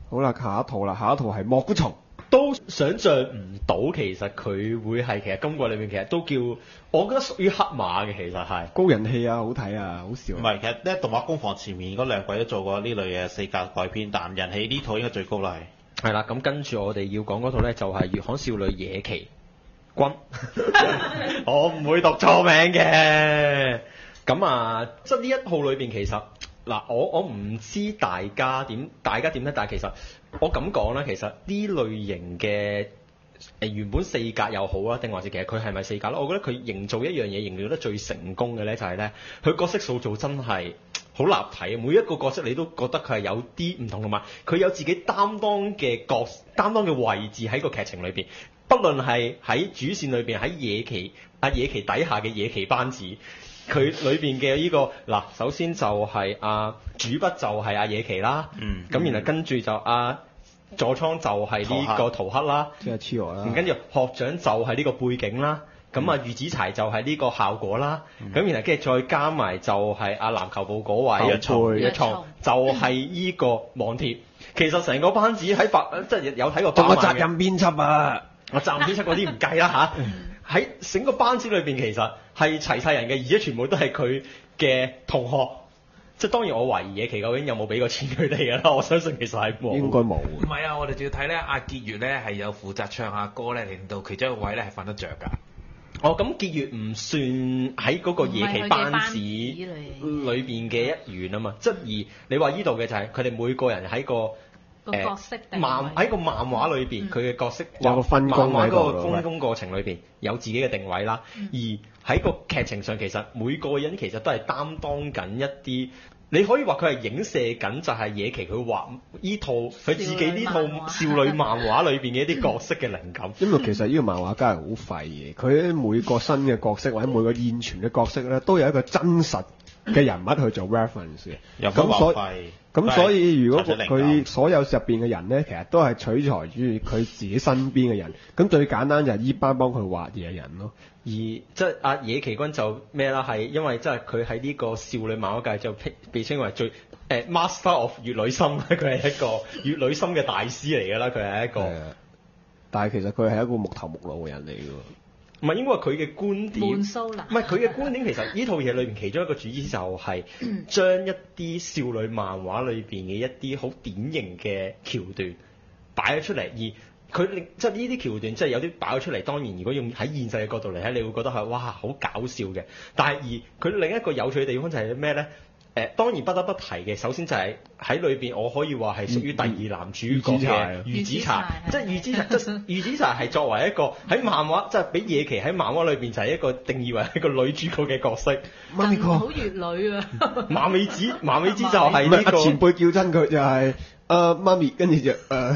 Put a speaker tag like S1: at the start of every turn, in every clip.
S1: 好啦，下一套係莫古蟲。
S2: 都想像唔到，其實佢會係其實今季裏面其實都叫，我覺得屬於黑馬嘅，其實係
S1: 高人氣啊，好睇啊，好笑。
S3: 唔係，其實咧動畫工房前面嗰兩季都做過呢類嘅四格改編，但人氣呢套應該最高啦係。
S2: 係啦，咁跟住我哋要講嗰套咧就係《月刊少女野崎君》，我唔會讀錯名嘅。咁啊，即係呢一號裏邊其實嗱，我唔知大家點咧，但係其實我咁講啦，其實呢類型嘅原本四格又好啊，定還是其實佢係咪四格咧？我覺得佢營造一樣嘢營造得最成功嘅咧，就係咧佢角色塑造真係好立體，每一個角色你都覺得佢係有啲唔同，同埋佢有自己擔當嘅位置喺個劇情裏邊，不論係喺主線裏邊喺野崎底下嘅野崎班子。佢裏邊嘅呢個嗱，首先就係主筆就係野崎啦，咁然後跟住就佐倉就係呢個桃克啦，
S1: 即係超我啦，
S2: 跟住學長就係呢個背景啦，咁御子柴就係呢個效果啦，咁然後跟住再加埋就係籃球部嗰位一創就係呢個網貼，其實成個班子喺即係有睇過
S1: 仲有責任編輯啊，
S2: 我責任編輯嗰啲唔計啦嚇。喺整個班子裏邊其實係齊晒人嘅，而且全部都係佢嘅同學。即係當然我懷疑野崎究竟有冇俾過錢佢哋㗎啦，我相信其實係冇。
S1: 應該冇。
S4: 唔係啊，我哋仲要睇咧，阿結月咧係有負責唱下歌咧，令到其中一個位咧係瞓得着㗎。
S2: 咁結月唔算喺嗰個野崎班子裏邊嘅一員啊嘛，即而你話呢度嘅就係佢哋每個人喺個
S5: 角色
S2: 喺個漫畫裏邊，佢嘅角色
S1: 有個分工
S2: 漫畫嗰個分工過程裏邊有自己嘅定位啦。而喺個劇情上，其實每個人其實都係擔當緊一啲，你可以話佢係影射緊就係野崎佢畫呢套佢自己呢套少女漫畫裏邊嘅一啲角色嘅靈感。
S1: 因為其實呢個漫畫家係好廢嘅，佢每個新嘅角色或者每個現存嘅角色咧，都有一個真實嘅人物去做 reference 嘅。咁所以如果佢所有入邊嘅人咧，其實都係取材於佢自己身邊嘅人。咁最簡單就係呢班幫佢畫嘢嘅人咯。
S2: 而即係野崎君就咩啦？係因為即係佢喺呢個少女漫畫界就被稱為最Master of 乙女心，佢係一個乙女心嘅大師嚟㗎啦。佢係一個，
S1: 但係其實佢係一個木頭木腦嘅人嚟㗎。
S2: 唔係應該話佢嘅觀點，
S5: 悶騷啦。
S2: 唔係佢嘅觀點，其實呢套嘢裏面其中一個主旨就係將一啲少女漫畫裏邊嘅一啲好典型嘅橋段擺咗出嚟，而佢即係呢啲橋段即係有啲擺咗出嚟。當然，如果用喺現實嘅角度嚟睇，你會覺得係哇好搞笑嘅。但係而佢另一個有趣嘅地方就係咩咧？當然不得不提嘅，首先就係喺裏邊，我可以話係屬於第二男主角嘅御子柴，即係御子柴係作為一個喺漫畫，即係俾野崎喺漫畫裏邊就係一個定義為一個女主角嘅角色。
S1: 媽咪哥
S5: 好越女啊！
S2: 馬美子就係呢個
S1: 前輩叫親佢就係媽咪，跟住就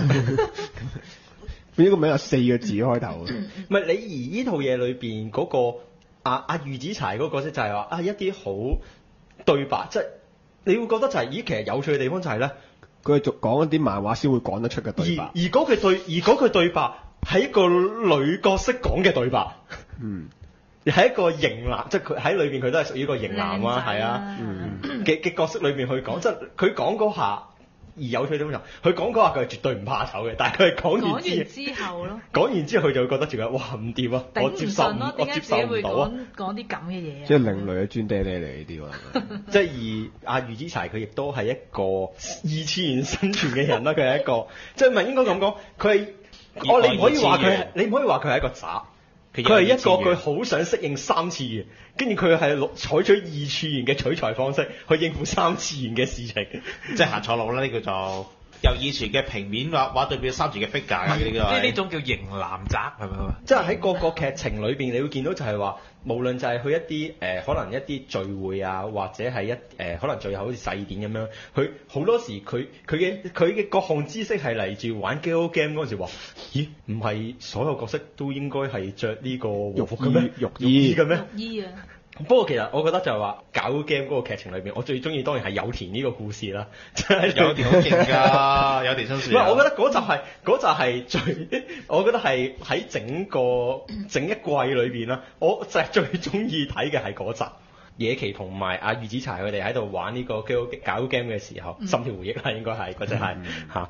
S1: 佢呢個名有4個字開頭。
S2: 唔係你而呢套嘢裏邊嗰個御子柴嗰個角色就係話一啲好對白，即係你會覺得就係其實有趣嘅地方就係咧，
S1: 佢係講一啲漫畫先會講得出嘅對白。
S2: 而嗰句對白係一個女角色講嘅對白，係一個型男，即係佢喺裏邊佢都係屬於一個型男啊，係啊嘅角色裏邊去講，即係佢講嗰下。而有趣啲就佢講嗰下佢係絕對唔怕醜嘅，但係佢係講完之後咯，講完之後佢就會覺得自己哇唔掂啊，我接受唔到啊，
S5: 講啲咁嘅嘢，
S1: 即係另類嘅專爹爹嚟呢啲喎。
S2: 即係而御子柴佢亦都係一個二次元生存嘅人啦，佢係一個即係唔係應該咁講，佢係你唔可以話佢係一個渣。佢係一個佢好想適應3次元，跟住佢係採取2次元嘅取材方式去應付3次元嘅事情，
S3: 即係行錯路啦！呢叫做由以前嘅平面畫對變3次元嘅 figure 嘅呢個。
S4: 呢種叫型男宅係咪？
S2: 即係喺個個劇情裏邊，你會見到就係話，無論就係去一啲可能一啲聚會啊，或者係可能最後好似祭典咁樣，佢好多時佢嘅各項知識係嚟自玩 Gal Game 嗰陣時話，咦唔係所有角色都應該係着呢個和服嘅咩？浴衣嘅咩？
S5: 浴衣啊！
S2: 不過其實我覺得就係話搞 game 嗰個劇情裏邊，我最中意當然係有田呢個故事啦，即係
S3: 有田好勁㗎，有田新樹。
S2: 唔係，我覺得嗰集係最，我覺得係喺整一季裏邊啦，我就係最中意睇嘅係嗰集。野崎同埋御子柴佢哋喺度玩呢個搞 game 嘅時候，心跳回憶啦應該係嗰隻係嚇。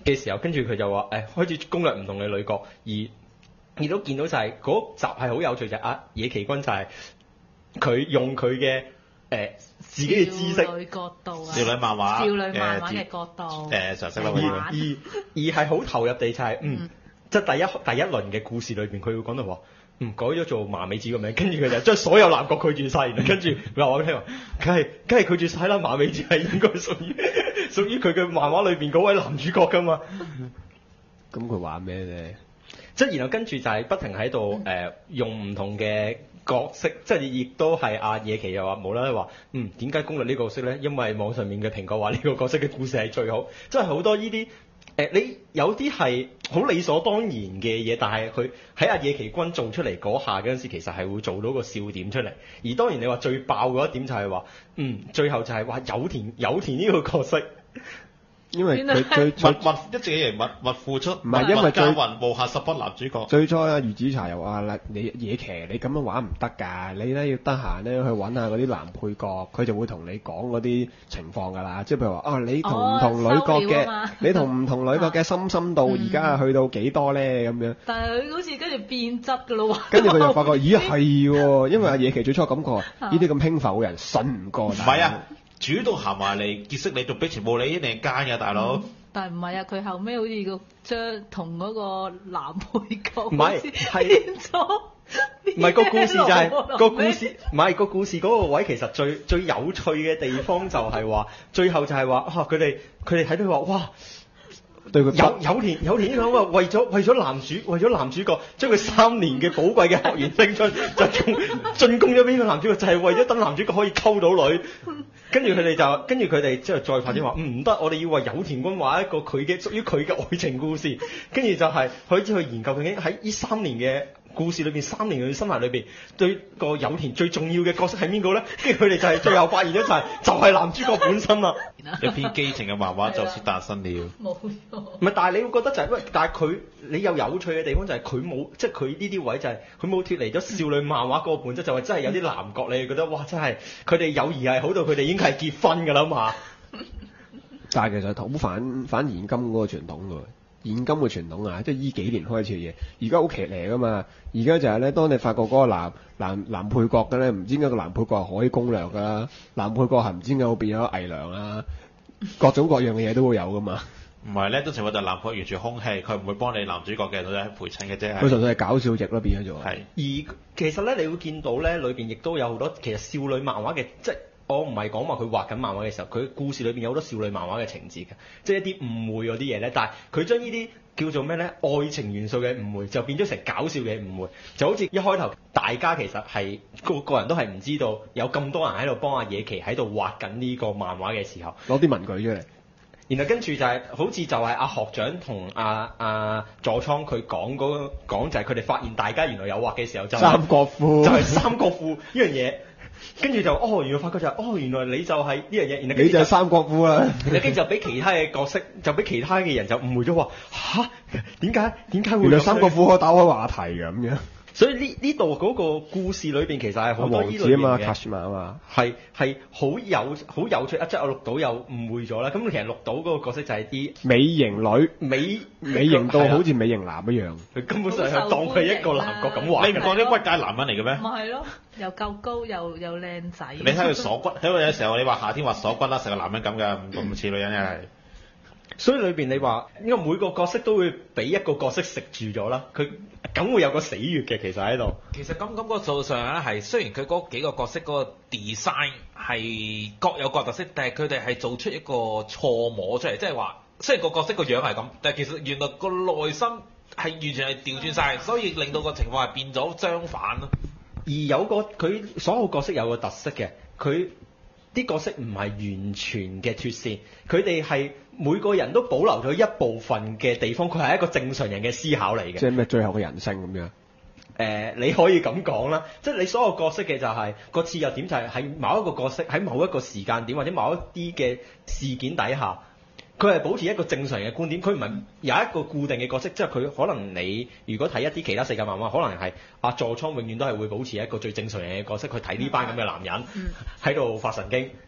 S2: 嘅時候，跟住佢就話開始攻略唔同嘅女角，而都見到就係嗰集係好有趣，就係野崎君就係佢用佢嘅自己嘅知識，
S5: 少女角度啊，
S3: 少女漫畫，
S5: 少女漫畫嘅角度，
S3: 常識啦，
S2: 而係好投入地就係即係第一輪嘅故事裏邊，佢會講到話。改咗做麻美子個名，跟住佢就將所有男角拒絕晒，然後跟住佢話我聽話，梗係拒絕晒啦，麻美子係應該屬於佢嘅漫畫裏邊嗰位男主角噶嘛。
S1: 咁佢話咩咧？
S2: 即係然後跟住就係不停喺度用唔同嘅角色，即係亦都係阿野崎又話無啦啦話點解攻略呢個角色咧？因為網上面嘅評價話呢個角色嘅故事係最好，即係好多呢啲。你有啲係好理所當然嘅嘢，但係佢喺阿野崎君做出嚟嗰下嗰陣時，其實係會做到個笑點出嚟。而當然你話最爆嗰一點就係話，最後就係話有田呢個角色。
S1: 因為佢
S3: 一直以嚟物付出，
S1: 唔係因為
S3: 耕耘無限十分男主角。
S1: 最初啊，魚子茶又話啦，你野騎你咁樣玩唔得㗎，你咧要得閒咧去揾下嗰啲男配角，佢就會同你講嗰啲情況㗎啦。即係譬如話你同唔同女角嘅，你同唔同女角嘅深度而家去到幾多咧咁樣。
S5: 但係佢好似跟住變質㗎咯喎。
S1: 跟住佢就發覺，咦係喎，因為阿野騎最初感覺呢啲咁輕浮嘅人信唔過。
S3: 唔係啊。主動行埋嚟結識你，仲俾全部你一定奸㗎，大佬。
S5: 但係唔係啊？佢後尾好似將同嗰個男配角
S2: 唔係
S5: 變咗。
S2: 唔係個故事就係個故事，唔係個故事嗰個位其實最有趣嘅地方就係話，最後就係話佢哋睇到話哇。
S1: 對佢
S2: 有田呢個話為咗男主角將佢3年嘅寶貴嘅學員青春就進攻咗邊個男主角，就係為咗等男主角可以溝到女。跟住佢哋之後再發展話唔得，我哋要為有田君畫一個屬於佢嘅愛情故事。跟住就係開始去研究究竟喺呢3年嘅故事裏邊，3年嘅生涯裏邊，對個有田最重要嘅角色係邊個咧？跟住佢哋就係最後發現咗就係男主角本身啦。
S3: 一篇基情嘅漫畫就此誕生了。
S5: 冇錯。
S2: 唔係，但係你會覺得就係但係你有趣嘅地方就係佢冇，即係佢呢啲位就係佢冇脫離咗少女漫畫嗰個本質，就係真係有啲男角你覺得哇，真係佢哋友誼係好到佢哋已經係結婚㗎啦嘛。
S1: 但係其實好反現今嗰個傳統㗎。現今嘅傳統啊，即係依幾年開始嘅嘢，而家好騎呢㗎嘛。而家就係咧，當你發覺嗰個男配角嘅咧，唔知點解個男配角係可以攻略㗎啦，男配角係唔知點解會變咗偽娘啊，各種各樣嘅嘢都會有㗎嘛。
S3: 唔係咧，都情況就男配完全空氣，佢唔會幫你男主角嘅，都係陪襯嘅啫。
S1: 佢純粹係搞笑值咯，變咗做。
S3: 係。
S2: 而其實咧，你會見到咧，裏邊亦都有好多其實少女漫畫嘅，即係我唔係講話佢畫緊漫畫嘅時候，佢故事裏邊有好多少女漫畫嘅情節嘅，即係一啲誤會嗰啲嘢咧。但係佢將呢啲叫做咩咧？愛情元素嘅誤會就變咗成搞笑嘅誤會，就好似一開頭大家其實係個人都係唔知道有咁多人喺度幫阿野崎喺度畫緊呢個漫畫嘅時候，
S1: 攞啲文具出嚟。
S2: 然後跟住就係、好似就係阿學長同阿佐倉佢講就係佢哋發現大家原來有畫嘅時候就
S1: 三角褲
S2: 就係三角褲呢樣嘢，跟住就原來發覺就原來你就係呢樣嘢，然後
S1: 你就係三角褲啦，
S2: 跟住就俾其他嘅角色就俾其他嘅人就誤會咗話嚇點解會
S1: 原來三角褲可以打開話題嘅咁樣。
S2: 所以呢度嗰個故事裏邊其實係好多呢類
S1: 型嘅王子啊嘛
S2: Kashima 啊嘛，係好有趣啊！即係我綠島又誤會咗啦。咁其實綠島嗰個角色就係啲
S1: 美型女，美型到好似美型男一樣。
S2: 佢根本上係當佢一個男角咁玩。
S3: 你唔講啲骨界男人嚟嘅咩？
S5: 咪係咯，又夠高又靚仔。
S3: 你睇佢鎖骨，睇佢有時候你話夏天話鎖骨啦，成個男人咁㗎，唔似女人又係。
S2: 所以裏邊你話，因為每個角色都會俾一個角色食住咗啦，佢梗會有個死穴嘅，其實喺度。
S4: 其實咁個數上咧係，雖然佢嗰幾個角色嗰個 design 係各有各特色，但係佢哋係做出一個錯摸出嚟，即係話雖然個角色個樣係咁，但係其實原來個內心係完全係調轉晒，所以令到個情況係變咗相反咯。
S2: 而有佢所有角色有個特色嘅，佢啲角色唔係完全嘅脫線，佢哋係每個人都保留咗一部分嘅地方，佢係一個正常人嘅思考嚟嘅。
S1: 即係咩最後嘅人性咁樣？
S2: 你可以咁講啦，即係你所有角色嘅就係個切入點就係喺某一個角色喺某一個時間點或者某一啲嘅事件底下，佢係保持一個正常嘅觀點，佢唔係有一個固定嘅角色，即係佢可能你如果睇一啲其他世界漫畫，可能係阿座倉永遠都係會保持一個最正常人嘅角色去睇呢班咁嘅男人喺度發神經。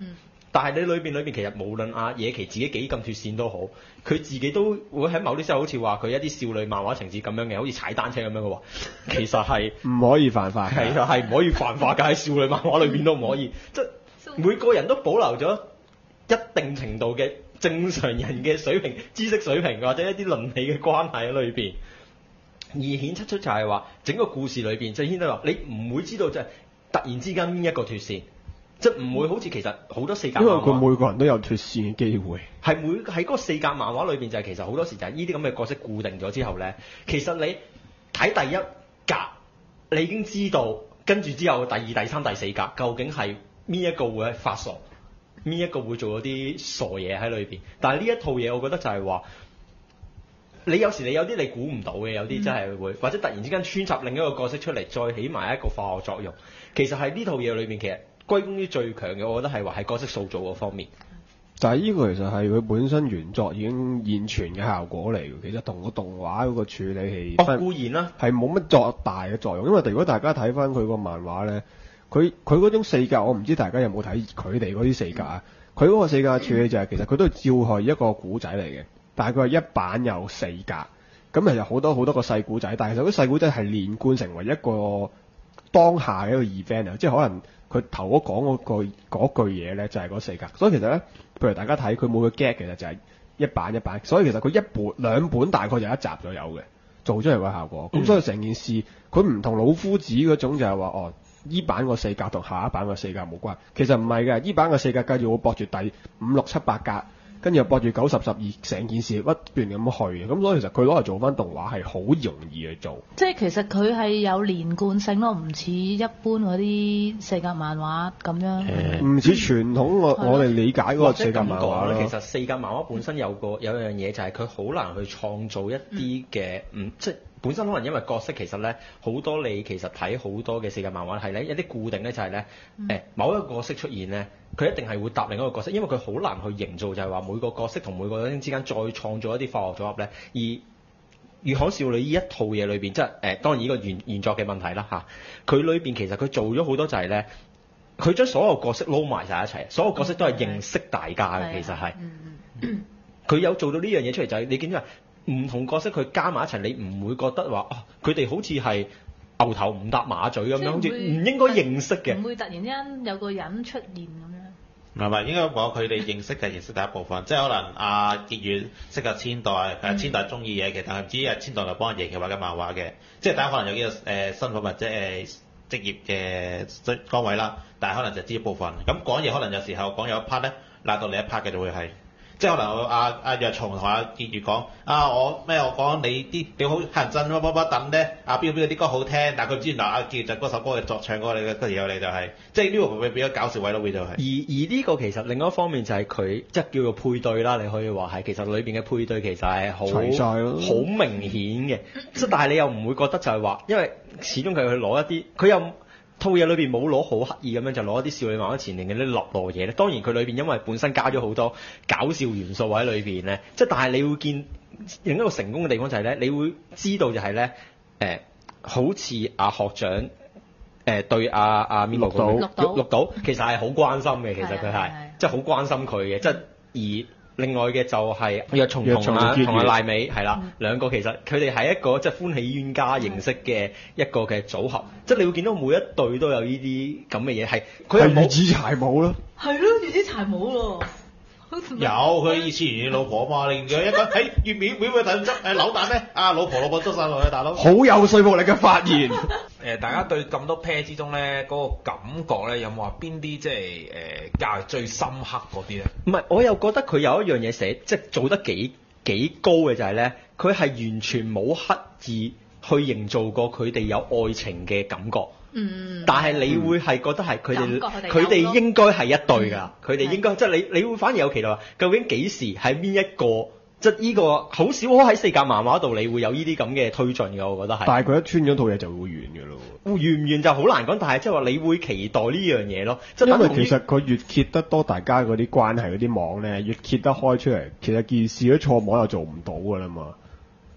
S2: 但係你裏邊其實無論阿野崎自己幾咁脫線都好，佢自己都會喺某啲時候好似話佢一啲少女漫畫情節咁樣嘅，好似踩單車咁樣嘅喎，其實係
S1: 唔可以犯法，
S2: 其實係唔可以犯法㗎，喺少女漫畫裏邊都唔可以，即係每個人都保留咗一定程度嘅正常人嘅水平、知識水平或者一啲倫理嘅關係喺裏邊，而顯出就係話整個故事裏邊，就顯得話你唔會知道就係突然之間邊一個脫線。即係唔會好似其實好多四格漫畫，
S1: 因為佢每個人都有脫線嘅機會。
S2: 係喺嗰個四格漫畫裏邊就係其實好多時就係呢啲咁嘅角色固定咗之後咧，其實你睇第一格，你已經知道跟住之後第二、第三、第四格究竟係邊一個會發傻，邊一個會做咗啲傻嘢喺裏邊。但係呢一套嘢，我覺得就係話，你有時你有啲你估唔到嘅，有啲真係會，或者突然之間穿插另一個角色出嚟，再起埋一個化學作用。其實喺呢套嘢裏面，其實歸功於最強嘅，我覺得係話係角色塑造嗰方面。
S1: 但係呢個其實係佢本身原作已經現存嘅效果嚟嘅，其實同個動畫嗰個處理器
S2: 固然啦，
S1: 係冇乜作大嘅作用。因為如果大家睇翻佢個漫畫咧，佢嗰種四格，我唔知大家有冇睇佢哋嗰啲四格啊？佢嗰個四格處理就係、其實佢都係照係一個古仔嚟嘅，但係佢係一版有四格，咁其實好多好多個細古仔，但係其實嗰啲細古仔係連貫成為一個當下嘅一個 event 啊，即係可能。佢頭嗰講嗰句嘢咧就係嗰四格，所以其實咧，譬如大家睇佢每個 gag 其實就係一版一版，所以其實佢一本兩本大概就一集左右嘅，做出嚟個效果。咁所以成件事佢唔同老夫子嗰種就係話哦，依版個四格同下一版個四格冇關，其實唔係嘅，依版個四格繼續會駁住第5、6、7、8格。跟住又駁住90、12，成件事不斷咁去嘅，咁所以其實佢攞嚟做翻動畫係好容易去做。
S5: 即係其實佢係有連貫性咯，唔似一般嗰啲四格漫畫咁樣。
S1: 唔似傳統我哋理解嗰個四格漫畫咯。
S2: 其實四格漫畫本身有樣嘢就係佢好難去創造一啲嘅即係本身可能因為角色其實咧好多你其實睇好多嘅四格漫畫係咧一啲固定咧就係咧某一個角色出現咧。佢一定係會搭另一個角色，因為佢好難去營造就係話每個角色同每個角色之間再創造一啲化學組合咧。而《月刊少女》呢一套嘢裏邊，即係當然呢個原作嘅問題啦嚇。佢裏邊其實佢做咗好多就係咧，佢將所有角色撈埋晒一齊，所有角色都係認識大家嘅，其實係。佢有做到呢樣嘢出嚟，就係你見到唔同角色佢加埋一齊，你唔會覺得話佢哋好似係牛頭唔搭馬嘴咁樣，好似唔應該認識嘅。
S5: 唔會突然之間有個人出現咁樣。
S3: 唔係應該講佢哋認識嘅認識第一部分，即係可能阿結月識阿千代，千代中意嘢嘅，但係唔知阿千代就幫阿野崎畫緊漫畫嘅，即係大家可能有幾個身份或者職業嘅崗位啦，但係可能就知一部分。咁講嘢可能有時候講有一 part 咧，拉到你一 part 嘅就會係。即係可能阿若松同阿結月講我講你啲表好乞人憎乜等咧，邊啲歌好聽，但係佢唔知原來阿結月就嗰首歌嘅作唱歌嚟嘅，跟住有你就係，即係呢個會比較搞笑位咯，會就係。而
S2: 呢個其實另一方面就係佢即係叫做配對啦，你可以話係其實裏邊嘅配對其實係好明顯嘅，即但係你又唔會覺得就係話，因為始終佢去攞一啲佢又。套嘢裏邊冇攞好刻意咁樣就攞一啲少女漫畫前面嘅啲落落嘢咧，當然佢裏邊因為本身加咗好多搞笑元素喺裏邊咧，即係但係你會見另一個成功嘅地方就係咧，你會知道就係咧好似阿學長對阿邊個綠島其實係好關心嘅，其實佢係即係好關心佢嘅，即係而。另外嘅就係若松同阿賴美係啦，兩個其實佢哋係一個即係歡喜冤家形式嘅一個嘅組合，即係你會見到每一對都有呢啲咁嘅嘢，係佢係
S1: 月子柴舞咯，
S5: 係咯，月子柴舞喎。
S3: 有佢以前原老婆嘛，另外一個喺月面會唔會等執扭蛋咩？老婆捉晒落去，大佬
S1: 好有說服力嘅發言。
S4: 大家對咁多 pair 之中咧，嗰個感覺咧，有冇話邊啲即係較最深刻嗰啲咧？
S2: 唔係，我又覺得佢有一樣嘢寫，即係做得幾高嘅就係咧，佢係完全冇刻意去營造過佢哋有愛情嘅感覺。但係你會係覺得係佢哋應該係一對㗎，佢哋應該即係你會反而有期待話，究竟幾時係邊一個？即係呢個好少喺四格漫畫度，你會有呢啲咁嘅推進嘅，我覺得係。但係佢一穿咗套嘢就會完㗎咯。完唔完就好難講，但係即係話你會期待呢樣嘢咯。即係因為其實佢越揭得多大家嗰啲關係嗰啲網咧，越揭得開出嚟，其實件事啲錯網又做唔到㗎啦嘛。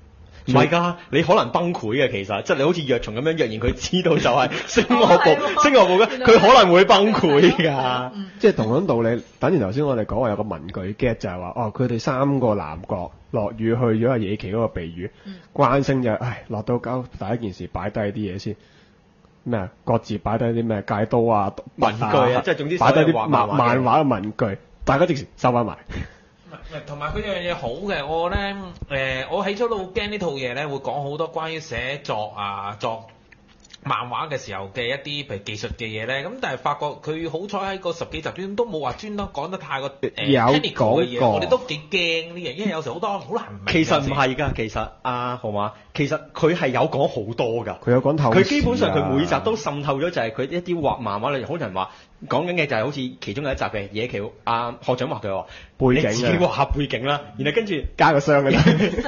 S2: 唔係㗎，你可能崩潰嘅其實，即係你好似藥蟲咁樣，若然佢知道就係星河部嘅，佢可能會崩潰㗎。
S1: 即係同樣道理，等於頭先我哋講話有個文具 get 就係話，哦佢哋3個男角落雨去咗阿野崎嗰個避雨，關星就落到交第一件事擺低啲嘢先。咩啊？各自擺低啲咩戒刀啊、
S2: 文具啊，即係總之
S1: 擺低啲漫畫嘅文具，大家即時收翻埋。
S4: 同埋佢有樣嘢好嘅，我咧我起初都好驚呢套嘢咧會講好多關於寫作啊作漫畫嘅時候嘅一啲譬如技術嘅嘢咧，咁但係發覺佢好彩喺個10幾集中都冇話專登講得太過technical 嘅嘢，我哋都幾驚呢樣，因為有時好多好難明。
S2: 其實唔係㗎，其實號碼，其實佢係有講好多㗎。
S1: 佢有講透視啊。
S2: 佢基本上佢每集都滲透咗，就係佢一啲畫漫畫，例如好多人話講緊嘅就係好似其中有一集嘅野崎學長畫嘅話背景，你自己畫下背景啦，然後跟住
S1: 加個箱嘅啫。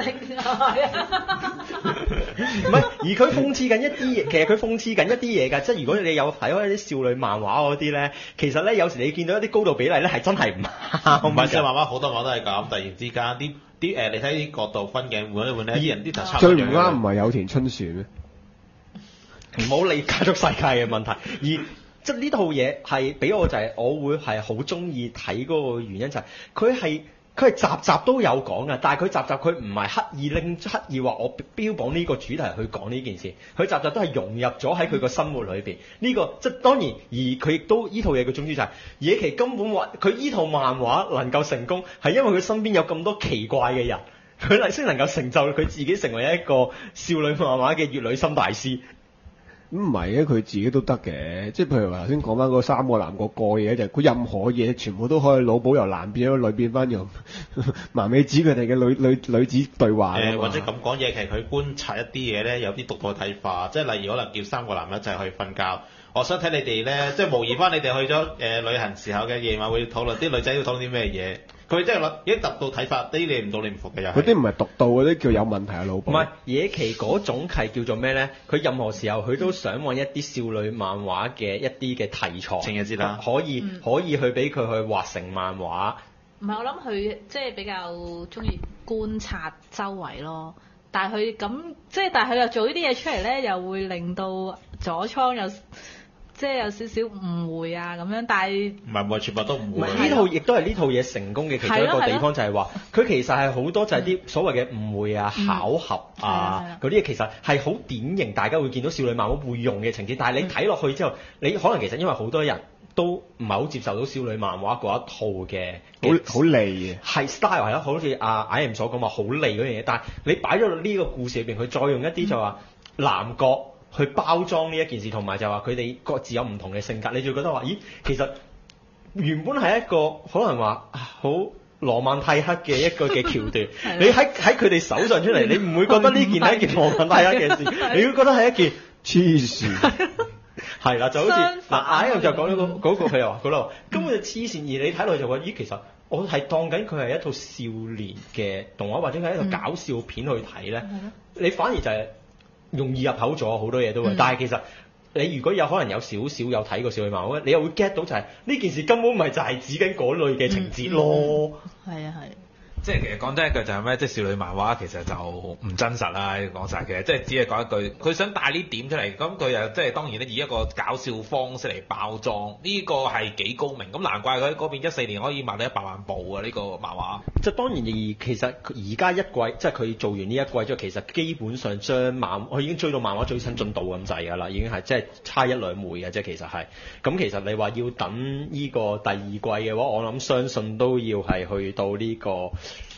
S2: 唔係，而佢諷刺緊一啲嘢，其實佢諷刺緊一啲嘢㗎，即係如果你有睇開一啲少女漫畫嗰啲咧，其實咧有時你見到一啲高度比例咧係真係唔啱。
S3: 唔係少女漫畫好多漫畫都係咁，突然之間啲你睇啲角度分鏡換一換咧，啲人啲特輯
S1: 最唔啱唔係有田春樹咩？
S2: 唔好理家族世界嘅問題，而即係呢套嘢係俾我就係我會係好中意睇嗰個原因就係佢係集集都有講嘅，但係佢集集佢唔係刻意話我標榜呢個主題去講呢件事，佢集集都係融入咗喺佢個生活裏邊。呢個即係當然，而佢亦都呢套嘢嘅宗旨就係野崎根本話佢呢套漫畫能夠成功係因為佢身邊有咁多奇怪嘅人，佢先能夠成就佢自己成為一個少女漫畫嘅乙女心大師。
S1: 咁唔係嘅，佢自己都得嘅，即係譬如話頭先講翻嗰3個男角過嘢就係佢任何嘢全部都可以腦補由男變咗女變翻由麻美子佢哋嘅女子對話。
S3: 或者咁講嘢，其實佢觀察一啲嘢咧，有啲獨特嘅睇法，即係例如可能叫3個男人一齊去瞓覺。我想睇你哋咧，即係模擬翻你哋去咗旅行時候嘅夜晚會討論啲女仔要討論啲咩嘢。佢真係已經達到睇法，啲你唔到你唔服嘅又係。
S1: 嗰啲唔係獨到嗰啲叫有問題啊，老婆。
S2: 唔係野崎嗰種係叫做咩咧？佢任何時候佢都想揾一啲少女漫畫嘅一啲嘅題材，
S3: 情人節啦，
S2: 可以去俾佢去畫成漫畫。
S5: 唔係，我諗佢即係比較中意觀察周圍咯。但係佢咁即係，但係佢又做呢啲嘢出嚟咧，又會令到佐倉有即係有少少誤會啊咁樣，但係
S3: 唔係全部都唔會。
S2: 呢套亦都係呢套嘢成功嘅其中一個地方，就係話佢其實係好多就係啲所謂嘅誤會啊、巧合啊嗰啲嘢，其實係好典型，大家會見到少女漫畫會用嘅情節。但係你睇落去之後，你可能其實因為好多人都唔係好接受到少女漫畫嗰一套嘅
S1: 好利嘅，
S2: 係 style 係咯，好似阿IM所講話好利嗰樣嘢。但係你擺咗呢個故事裏邊，佢再用一啲就話男角去包裝呢一件事，同埋就話佢哋各自有唔同嘅性格，你就覺得話，咦，其實原本係一個可能話好羅曼蒂克嘅一個嘅橋段，你喺佢哋手上出嚟，你唔會覺得呢件係一件羅曼蒂克嘅事，你會覺得係一件
S1: 黐線。
S2: 係啦，就好似嗱，IM就講咗嗰個佢又話嗰度根本就黐線，而你睇落去就話，咦，其實我係當緊佢係一套少年嘅動畫，或者係一套搞笑片去睇咧，你反而就係容易入口咗好多嘢都會，但係其實你如果有可能有少少有睇過少女漫畫，你又會 get 到就係呢件事根本唔係就係指緊嗰類嘅情節咯。
S5: 係啊係。
S4: 即係其實講真一句就係咩？即係少女漫畫其實就唔真實啦，講晒嘅，即係只係講一句，佢想帶呢點出嚟，咁佢又即係當然咧以一個搞笑方式嚟包裝，呢個係幾高明，咁難怪佢喺嗰邊14年可以賣到100萬部啊！呢個漫畫。
S2: 即係當然其實而家一季即係佢做完呢一季之後，其實基本上將佢已經追到漫畫最新進度咁滯㗎啦，已經係即係差1-2倍嘅啫。其實係咁，其實你話要等呢個第2季嘅話，我諗相信都要係去到呢個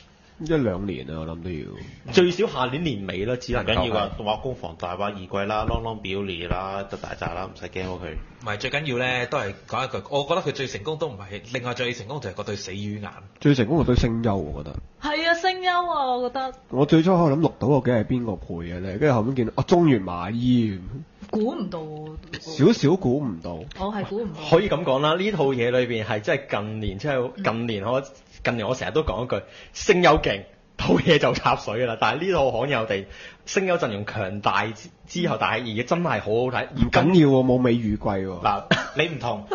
S1: 1-2年啊，我諗都要
S2: 最少下年年尾啦，只能
S3: 緊要啊！動畫工房大把2季啦，Long Long 表列啦，得大扎啦，唔使驚過佢。
S4: 唔係最緊要咧，都係講一句，我覺得佢最成功都唔係，另外最成功就係嗰對死魚眼。
S1: 最成功係對聲優，我覺得。
S5: 係啊，聲優啊，我覺得。
S1: 我最初可能諗錄到究竟係邊個配嘅咧，跟住後面見到中原麻衣，
S5: 估唔到。
S1: 少少估唔到。
S5: 我係估唔到。
S2: 可以咁講啦，呢套嘢裏邊係真係近年，即係近年我成日都講一句，聲優勁，套嘢就插水㗎啦。但係呢套罕有地聲優陣容強大之後，但係而家真係好好睇。
S1: 唔緊要喎，冇美預貴喎。
S3: 嗱，你唔同，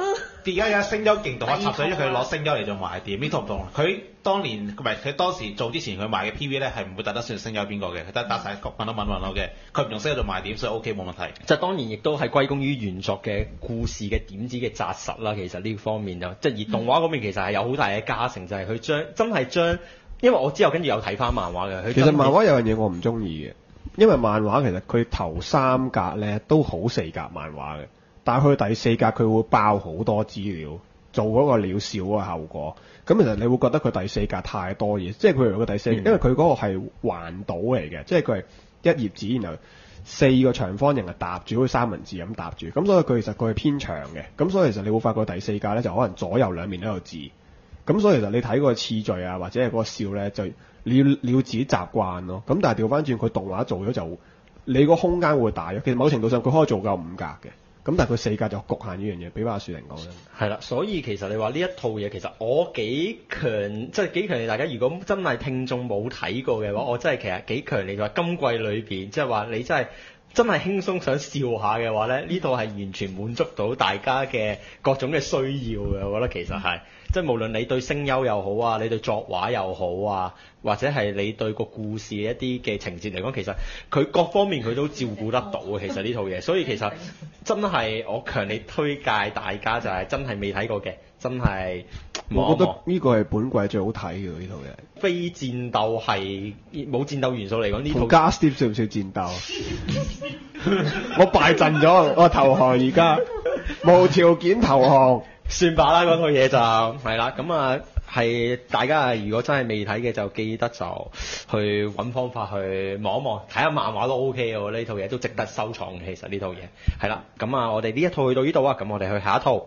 S3: 而家有聲優勁動畫插水，因為佢攞聲優嚟做賣點，呢套唔同。佢當年唔係佢當時做之前佢賣嘅 PV 咧係唔會特登算聲優邊個嘅，佢得打晒問都問我嘅，佢唔用聲優做賣點，所以 OK 冇問題。
S2: 就當然亦都係歸功於原作嘅故事嘅點子嘅紮實啦。其實呢方面就即係而動畫嗰邊其實係有好大嘅加成，就係佢真係將，因為我之後跟住有睇翻漫畫嘅。
S1: 其實漫畫有樣嘢我唔中意嘅，因為漫畫其實佢頭3格咧都好4格漫畫嘅，但係去第4格佢會爆好多資料，做嗰個料少嘅效果。咁其實你會覺得佢第4格太多嘢，即係佢如果第4，因為佢嗰個係環島嚟嘅，即係佢係一頁紙，然後4個長方形係搭住，好似三文治咁搭住。咁所以佢其實佢係偏長嘅。咁所以其實你會發覺第4格咧就可能左右兩面都有字。咁所以其實你睇個次序啊，或者係嗰個笑咧，就你要自己習慣咯。咁但係調翻轉佢動畫做咗就，你個空間會大咗。其實某程度上佢可以做夠5格嘅。咁但係佢4格就局限呢樣嘢，俾阿樹玲講咧。
S2: 係啦，所以其實你話呢一套嘢，其實我幾強，即係幾強烈。大家如果真係聽眾冇睇過嘅話，我真係其實幾強烈。話今季裏邊，即係話你真係輕鬆想笑下嘅話咧，呢套係完全滿足到大家嘅各種嘅需要嘅。我覺得其實係，即係無論你對聲優又好啊，你對作畫又好啊，或者係你對個故事一啲嘅情節嚟講，其實佢各方面佢都照顧得到嘅。其實呢套嘢，所以其實真係我強烈推介大家就係真係未睇過嘅，真係
S1: 我覺得呢個係本季最好睇嘅呢套嘢。
S2: 非戰鬥係冇戰鬥元素嚟講，呢套
S1: 加 Steve 算唔算戰鬥？我敗陣咗，我投降而家，無條件投降。
S2: 算吧啦，嗰套嘢就係啦，咁啊係大家如果真係未睇嘅，就記得就去揾方法去望一望，睇下漫畫都 OK 嘅喎，呢套嘢都值得收藏嘅。其實呢套嘢係啦，咁啊我哋呢一套去到呢度啊，咁我哋去下一套。